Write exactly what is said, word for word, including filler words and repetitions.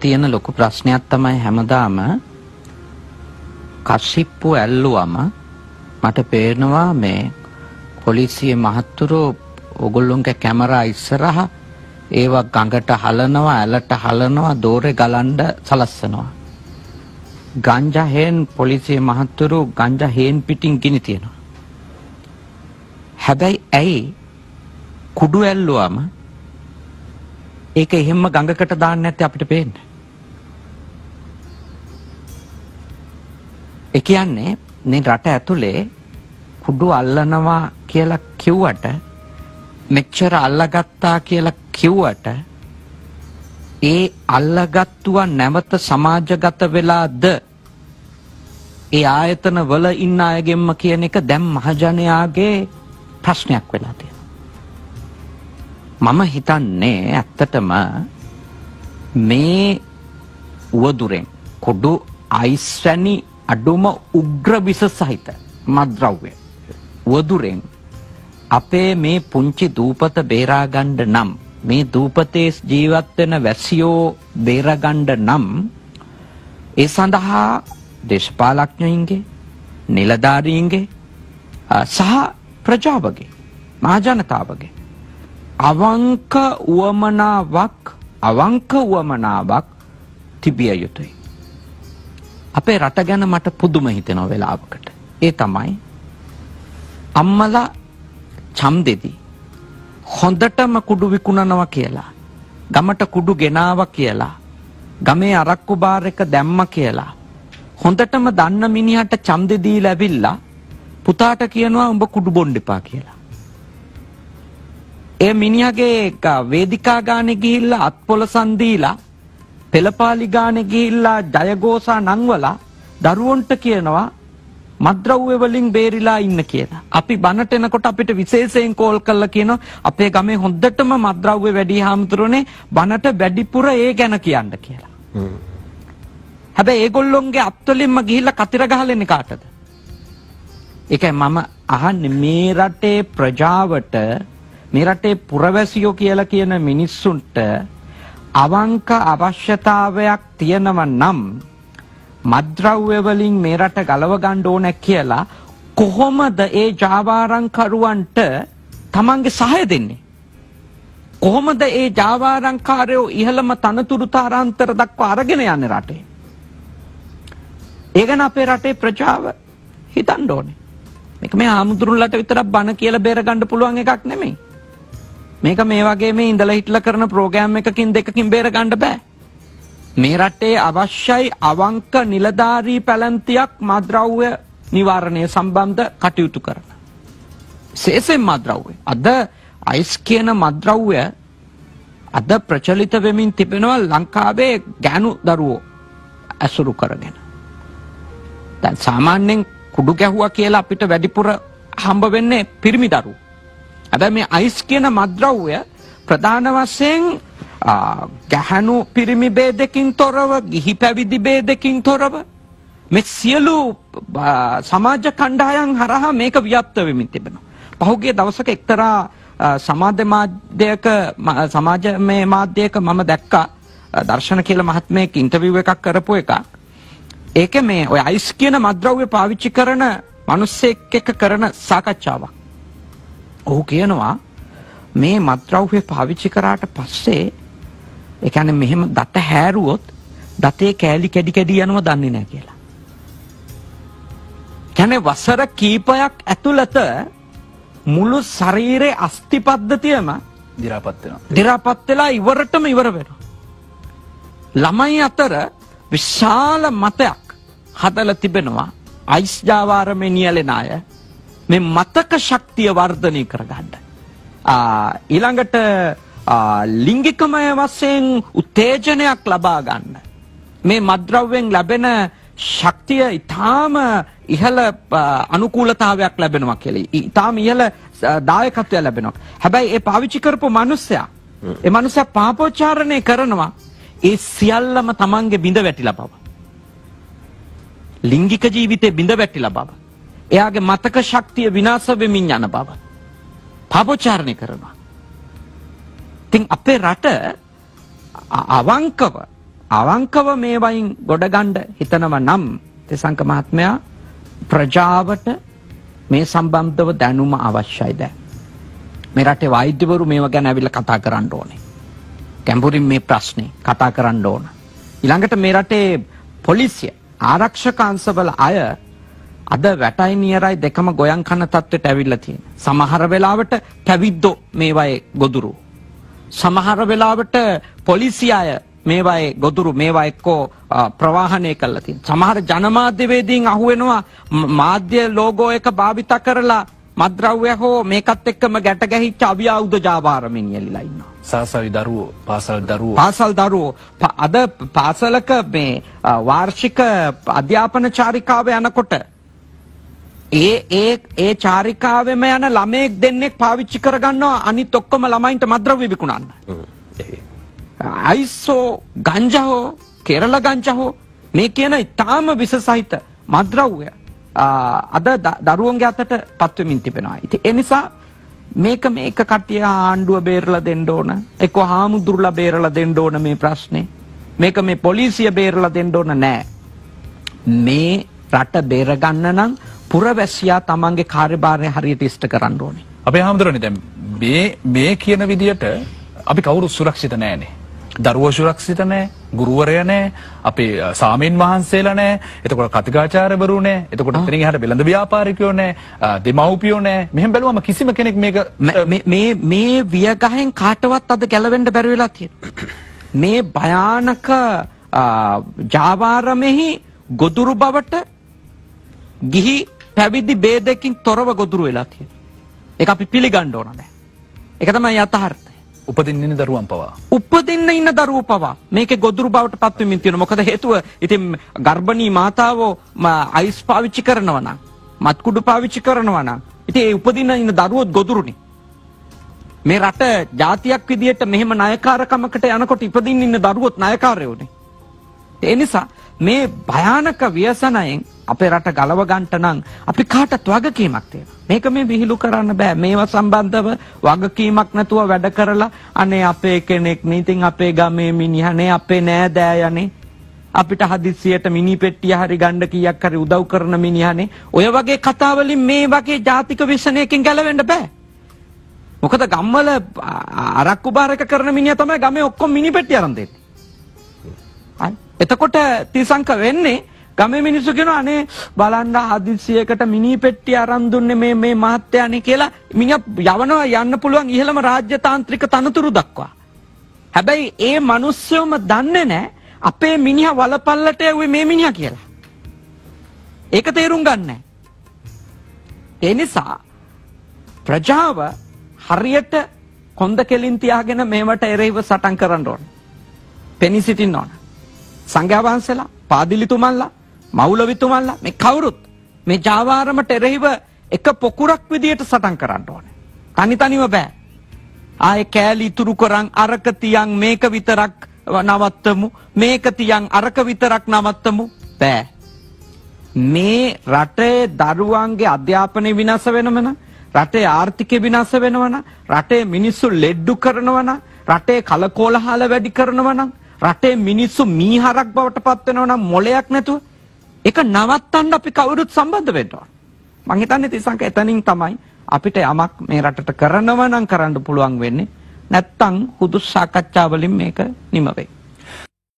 තියෙන ලොකු ප්‍රශ්නයක් තමයි හැමදාම කසිප්පු ඇල්ලුවම මට පේනවා මේ පොලිසිය මහත්තුරු ඔගොල්ලොන්ගේ කැමරා ඉස්සරහ ඒවා ගඟට හලනවා ඇලට හලනවා දෝරේ ගලන්න සලස්සනවා. ගංජා හේන් පොලිසිය මහත්තුරු ගංජා හේන් පිටින් ගිනි තියනවා. හැබැයි ඇයි කුඩු ඇල්ලුවම ඒක එහෙම්ම ගඟකට දාන්න නැත්තේ අපිට පේන්නේ. ඒ කියන්නේ මේ රට ඇතුලේ කුඩු අල්ලනවා කියලා කිව්වට මෙච්චර අල්ලගත්තා කියලා කිව්වට ඒ අල්ලගත්තුවා නැවත සමාජගත වෙලාද ඒ ආයතන වල ඉන්න අයගෙන්ම කියන එක දැන් මහජනයාගේ ප්‍රශ්නයක් වෙලා තියෙනවා. මම හිතන්නේ ඇත්තටම මේ උවදුරෙන් කුඩු අයිස් වැනි අඩුම උග්‍ර විස සහිත මත්ද්‍රව්‍ය උවදුරෙන් අපේ මේ පුංචි දූපත බේරාගන්න නම් මේ දූපතේ ජීවත් වෙන වැසියෝ බේරාගන්න නම් ඒ සඳහා දේශපාලඥයින්ගේ නිලධාරීන්ගේ සහ ප්‍රජාවගේ මහජනතාවගේ අවංක උවමනාවක් අවංක උවමනාවක් තිබිය යුතුයි. අපේ රට ගැන මට පුදුම හිතෙනවා වෙලාවකට. ඒ තමයි අම්මලා ඡන්දෙදි හොඳටම කුඩු විකුණනවා කියලා ගමට කුඩු ගෙනාවා කියලා ගමේ අරක්කු බාර් එක දැම්ම කියලා හොඳටම දන්න මිනිහට ඡන්දෙ දීලා ඇවිල්ලා පුතාට කියනවා උඹ කුඩු බොන්න එපා කියලා. ඒ මිනිහගේ වේදිකා ගානේ ගිහිල්ලා අත්පොලසන් දීලා පෙළපාලි ගානේ ගිහිල්ලා ජයഘോഷා නංවලා දරුවන්ට කියනවා මත්ද්‍රව්‍ය වලින් බේරිලා ඉන්න කියලා. අපි බනට එනකොට අපිට විශේෂයෙන් කෝල් කරලා කියනවා අපේ ගමේ හොඳටම මත්ද්‍රව්‍ය වැඩි හාමුදුරනේ බනට වැඩිපුර ඒ ගැන කියන්න කියලා. හැබැයි ඒගොල්ලොන්ගේ අත්වලින්ම ගිහිල්ලා කතිර ගහලන්නේ කාටද? ඒකයි මම අහන්නේ මේ රටේ ප්‍රජාවට මේ රටේ පුරවැසියෝ කියලා කියන මිනිස්සුන්ට අවංක අවශ්‍යතාවයක් තියෙනවා නම් මත්ද්‍රව්‍ය වලින් මේ රට ගලව ගන්න ඕන කියලා කොහොමද ඒ ජාවාරම්කරුවන්ට තමන්ගේ සහාය දෙන්නේ? කොහොමද ඒ ජාවාරම්කාරයෝ ඉහළම තනතුරු තාරාන්තර දක්වා අරගෙන යන්නේ රටේ? ඒ ගැන අපේ රටේ ප්‍රජාව හිතන්න ඕනේ. මේක මේ ආමුදුරුන්ලට විතරක් බන කියලා බේර ගන්න පුළුවන් එකක් නෙමෙයි. මේක මේ වගේ මේ ඉඳලා හිටලා කරන ප්‍රෝග්‍රෑම් එකකින් දෙකකින් බේර ගන්න බෑ. මේ රටේ අවශ්‍යයි අවංක නිලධාරී පැලැන්තියක් මත්ද්‍රව්‍ය නිවාරණය සම්බන්ධ කටයුතු කරන. විශේෂයෙන් මත්ද්‍රව්‍ය. අද අයිස් කියන මත්ද්‍රව්‍ය අද ප්‍රචලිත වෙමින් තිබෙනවා ලංකාවේ ගෑනු දරුවෝ ඇසුරු කරගෙන. දැන් සාමාන්‍යයෙන් කුඩු ගැහුවා කියලා අපිට වැඩිපුර හම්බ වෙන්නේ පිරිමි දරුවෝ. හැබැයි මේ අයිස් කියන මත්ද්‍රව්‍ය ප්‍රධාන වශයෙන් ගැහණු පිරිමි ભેදකින් තොරව ගිහි පැවිදි ભેදකින් තොරව මේ සියලු සමාජ කණ්ඩායම් හරහා මේක ව්‍යාප්ත වෙමින් තිබෙනවා. පහුගිය දවසක එක්තරා සමාජ මාධ්‍යයක සමාජමය මාධ්‍යයක මම දැක්කා දර්ශන කියලා මහත්මයෙක් ඉන්ටර්විව් එකක් කරපු එකක්. ඒකේ මේ ඔය අයිස් කියන මත්ද්‍රව්‍ය පාවිච්චි කරන මිනිස්සෙක් එක්ක කරන සාකච්ඡාවක්. ඔහු කියනවා මේ මත්ද්‍රව්‍ය පාවිච්චි කරාට පස්සේ ඒ කියන්නේ මෙහෙම දත හැරුවොත් දතේ කෑලි කැඩි කැඩි යනවා දන්නේ නැහැ කියලා. කියන්නේ වසර කීපයක් ඇතුළත මුළු ශරීරයේ අස්ථි පද්ධතියම දි รา පත් වෙනවා. දි รา පත් වෙලා ඉවරටම ඉවර වෙනවා. ළමයි අතර විශාල මතයක් හදලා තිබෙනවා අයිස් ජාවාරමේ නියැලෙන අය මේ මතක ශක්තිය වර්ධනය කරගන්න. ඊළඟට ලිංගිකමය වශයෙන් උත්තේජනයක් ලබා ගන්න. මේ මත්ද්‍රව්‍යෙන් ලැබෙන ශක්තිය ඊටාම ඉහළ අනුකූලතාවයක් ලැබෙනවා කියලා. ඊටාම ඉහළ දායකත්වයක් ලැබෙනවා. හැබැයි ඒ පාවිච්චි කරපු මිනිස්සයා ඒ මිනිස්සයා පාපෝච්චාරණය කරනවා ඒ සියල්ලම තමන්ගේ බිඳ වැටිලා බව. ලිංගික ජීවිතේ බිඳ වැටිලා බව. එයාගේ මතක ශක්තිය විනාශ වෙමින් යන බව. පාපෝච්චාරණය කරනවා. ඉතින් අපේ රට අවංකව අවංකව මේ වයින් ගොඩ ගන්න හිතනව නම් තිසංක මහත්මයා ප්‍රජාවට මේ සම්බන්ධව දැනුම අවශ්‍යයි දැන්. මේ රටේ වෛද්‍යවරු මේව ගැන ඇවිල්ලා කතා කරන්න ඕනේ. ගැඹුරින් මේ ප්‍රශ්නේ කතා කරන්න ඕන. ඊළඟට මේ රටේ පොලිසිය ආරක්ෂක අංශවල අය අද වැටයි නියරයි දෙකම ගොයන් කන තත්ත්වයට ඇවිල්ලා තියෙනවා. සමහර වෙලාවට පැවිද්දෝ මේවායේ ගොදුරු. සමහර වෙලාවට පොලිසිය අය මේවායේ ගොදුරු මේවා එක්කෝ ප්‍රවාහනය කරලා තියෙනවා. සමහර ජනමාධ්‍යවේදීන් අහුවෙනවා මාධ්‍ය ලෝගෝ එක භාවිත කරලා මත්ද්‍රව්‍ය හෝ මේකත් එක්කම ගැට ගැහිච්ච අවියාවුද ජාවාරමින් එල්ලලා ඉන්නවා. සාසවි දරුවෝ පාසල් දරුවෝ පාසල් දරුවෝ අද පාසලක මේ වාර්ෂික අධ්‍යාපන චාරිකාව යනකොට ඒ ඒ ඒ චාරිකාවෙම යන ළමයෙක් දෙන්නෙක් පාවිච්චි කරගන්නවා අනිත් ඔක්කොම ළමයින්ට මත්ද්‍රව්‍ය විකුණන්න. අයිසෝ ගංජා හෝ කෙරළ ගංජා හෝ මේ කියන ඊටාම විස සහිත මත්ද්‍රව්‍ය අද දරුවන්ගේ අතට පත්වෙමින් තිබෙනවා. ඉතින් ඒ නිසා මේක මේක කට්ටිය ආණ්ඩුව බේරලා දෙන්න ඕන. එක්ක හාමුදුරුලා බේරලා දෙන්න ඕන මේ ප්‍රශ්නේ. මේක මේ පොලිසිය බේරලා දෙන්න ඕන නෑ. මේ රට බේර ගන්න නම් පුරවැසියා තමන්ගේ කාර්යභාරය හරියට ඉෂ්ට කරන්න ඕනේ. අපේ හාමුදුරනේ දැන් මේ මේ කියන විදියට අපි කවුරුත් සුරක්ෂිත නෑනේ. දරුවෝ සුරක්ෂිත නෑ, ගුරුවරයා නෑ, අපේ සාමීන් වහන්සේලා නෑ, එතකොට කතිකාචාර්යවරු නෑ, එතකොට එතනින් එහාට වෙළඳ ව්‍යාපාරිකයෝ නෑ, දෙමව්පියෝ නෑ. මෙහෙම බැලුවම කිසිම කෙනෙක් මේක මේ මේ මේ වියගහෙන් කාටවත් අද ගැලවෙන්න බැරි වෙලා තියෙනවා. මේ භයානක ජාවාරමෙහි ගොදුරු බවට ගිහි පැවිදි ભેදකින් තොරව ගොදුරු වෙලා තියෙනවා. ඒක අපි පිළිගන්න ඕන දැන්. ඒක තමයි යථාර්ථය. උපදින්න ඉන්න දරුවන් පවා. උපදින්න ඉන්න දරුවෝ පවා මේකේ ගොදුරු බවට පත් වෙමින් තියෙනවා. මොකද හේතුව ඉතින් ගර්භණී මාතාවෝ අයිස් පාවිච්චි කරනවා නම්, මත්කුඩු පාවිච්චි කරනවා නම් ඉතින් ඒ උපදින්න ඉන්න දරුවොත් ගොදුරුනේ. මේ රට ජාතියක් විදියට මෙහෙම ණයකාරකමකට යනකොට ඉපදින්න ඉන්න දරුවොත් ණයකාරයෝනේ. ඒ නිසා මේ භයානක ව්‍යසනයෙන් අපේ රට ගලව ගන්නට නම් අපි කාටත් වගකීමක් තියෙනවා. මේක මේ විහිළු කරන්න බෑ. මේවා සම්බන්ධව වගකීමක් නැතුව වැඩ කරලා අනේ අපේ කෙනෙක් නේ, ඉතින් අපේ ගමේ මිනිහනේ, අපේ නෑදෑයනේ, අපිට හදිස්සියට මිනි පෙට්ටිය හරි ගන්න කීයක් හරි උදව් කරන මිනිහනේ. ඔය වගේ කතා වලින් මේ වගේ ජාතික විශ්නයකින් ගැලවෙන්න බෑ. මොකද ගම්වල අරක්කු බාරක කරන මිනිහා තමයි ගමේ ඔක්කොම මිනි පෙට්ටිය අරන් දෙන්නේ. හරි. එතකොට තිසංක වෙන්නේ ගමේ මිනිස්සු කියනවා අනේ බලන්න හදිස්සියකට මිනි පෙට්ටිය අරන් දුන්නේ මේ මේ මහත්තයානේ කියලා මිනිහා යවනවා යන්න පුළුවන් ඉහළම රාජ්‍ය තාන්ත්‍රික තනතුරු දක්වා. හැබැයි ඒ මිනිස්සුම දන්නේ නැහැ අපේ මිනිහා වලපල්ලට යුවේ මේ මිනිහා කියලා. ඒක තේරුම් ගන්න නැහැ. ඒ නිසා ප්‍රජාව හරියට කොන්ද කෙලින් තියාගෙන මේවට එරෙහිව සටන් කරන්න ඕන. පෙනී සිටින්න ඕන. සංඝයා වහන්සේලා, පාදිලිතුමන්ලා, මෞලවිතුමන්ලා මේ කවුරුත් මේ ජාවාරමට එරෙහිව එක පොකුරක් විදියට සටන් කරන්න ඕනේ. තනි තනිව බෑ. ආයේ කෑලි ඉතුරු කරන් අරක තියන් මේක විතරක් නවත්තමු, මේක තියන් අරක විතරක් නවත්තමු බෑ. මේ රටේ දරුවන්ගේ අධ්‍යාපනය විනාශ වෙනවන, රටේ ආර්ථිකය විනාශ වෙනවන, රටේ මිනිස්සු ලෙඩ්ඩු කරනවන, රටේ කලකෝලහල වැඩි කරනවන, රටේ මිනිස්සු මීහරක් බවට පත් වෙනවා නම් මොලයක් නැතුව ඒක නවත්තන්න අපි කවුරුත් සම්බන්ධ වෙන්න ඕන. මං හිතන්නේ තිසංක එතනින් තමයි අපිට යමක් මේ රටට කරනවා නම් කරන්න පුළුවන් වෙන්නේ. නැත්තම් හුදු සාකච්ඡා වලින් මේක නිම වෙයි.